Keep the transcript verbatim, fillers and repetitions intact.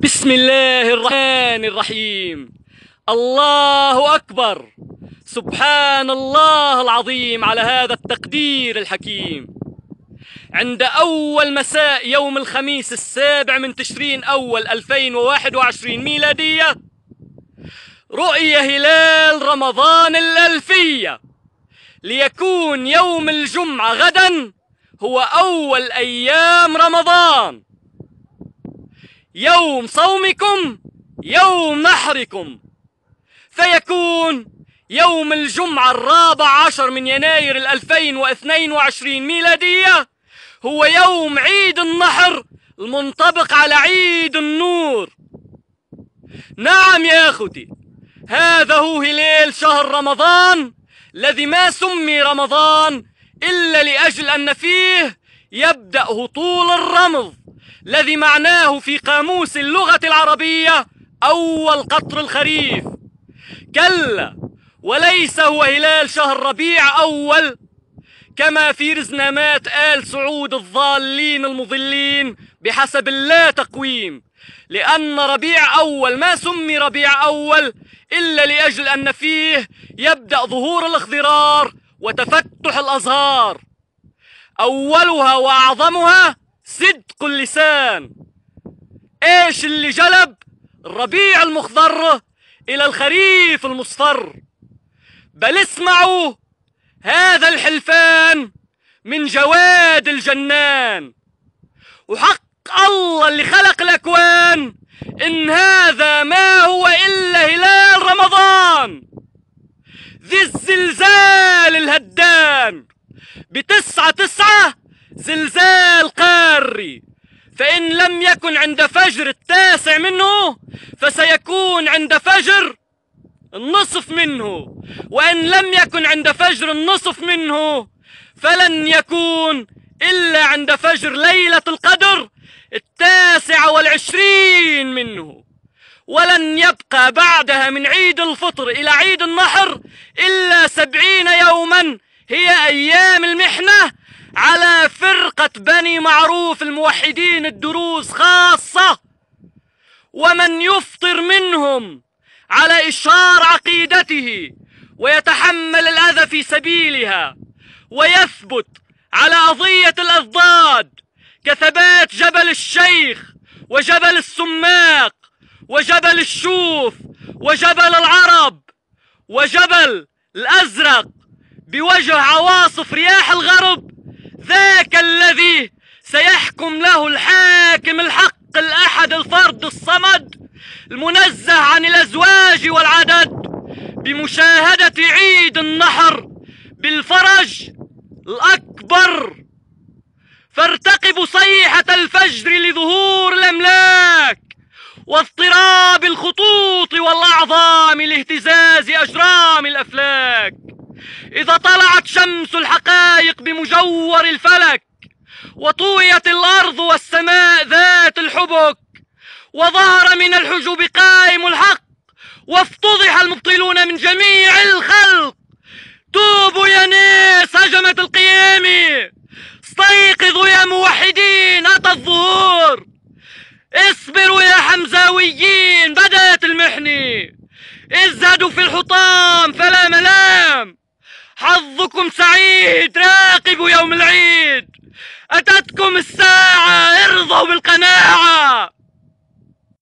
بسم الله الرحمن الرحيم. الله أكبر. سبحان الله العظيم على هذا التقدير الحكيم. عند أول مساء يوم الخميس السابع من تشرين أول ألفين وواحد وعشرين ميلادية رؤي هلال رمضان الألفية، ليكون يوم الجمعة غدا هو أول أيام رمضان، يوم صومكم يوم نحركم، فيكون يوم الجمعة الرابع عشر من يناير الألفين واثنين وعشرين ميلادية هو يوم عيد النحر المنطبق على عيد النور. نعم يا أخوتي، هذا هو هلال شهر رمضان الذي ما سمي رمضان إلا لأجل أن فيه يبدأ هطول الرمض الذي معناه في قاموس اللغة العربية أول قطر الخريف. كلا، وليس هو هلال شهر ربيع أول كما في رزنامات آل سعود الضالين المضلين بحسب اللا تقويم، لأن ربيع أول ما سمي ربيع أول إلا لأجل أن فيه يبدأ ظهور الاخضرار وتفتح الأزهار، أولها وأعظمها صدق اللسان. إيش اللي جلب الربيع المخضر إلى الخريف المصفر؟ بل اسمعوا هذا الحلفان من جواد الجنان، وحق الله اللي خلق الأكوان إن هذا ما هو إلا هلال رمضان ذي الزلزال الهدان. بتسعة تسعة زلزال قاري، فإن لم يكن عند فجر التاسع منه فسيكون عند فجر النصف منه، وإن لم يكن عند فجر النصف منه فلن يكون إلا عند فجر ليلة القدر التاسعة والعشرين منه، ولن يبقى بعدها من عيد الفطر إلى عيد النحر إلا سبعين يوما هي أيام المحنة على فرقة بني معروف الموحدين الدروز خاصة، ومن يفطر منهم على إشهار عقيدته ويتحمل الأذى في سبيلها ويثبت على قضية الأضداد كثبات جبل الشيخ وجبل السماق وجبل الشوف وجبل العرب وجبل الأزرق بوجه عواصف رياح الغرب، ذاك الذي سيحكم له الحاكم الحق الأحد الفرد الصمد المنزه عن الأزواج والعدد بمشاهدة عيد النحر بالفرج الأكبر. فارتقبوا صيحة الفجر لظهور الأملاك واضطراب الخطوط والأعظام لاهتزاز أجرام الأفلاك. إذا طلعت شمس الحقائق بمجور الفلك وطويت الأرض والسماء ذات الحبك وظهر من الحجب قائم الحق وافتضح المبطلون من جميع الخلق، توبوا يا ناس هجمت القيامة، استيقظوا يا موحدين أتى الظهور، اصبروا يا حمزاويين بدأت المحنة، ازهدوا في الحطام فلا ملام، حظكم سعيد راقبوا يوم العيد، أتتكم الساعة ارضوا بالقناعة،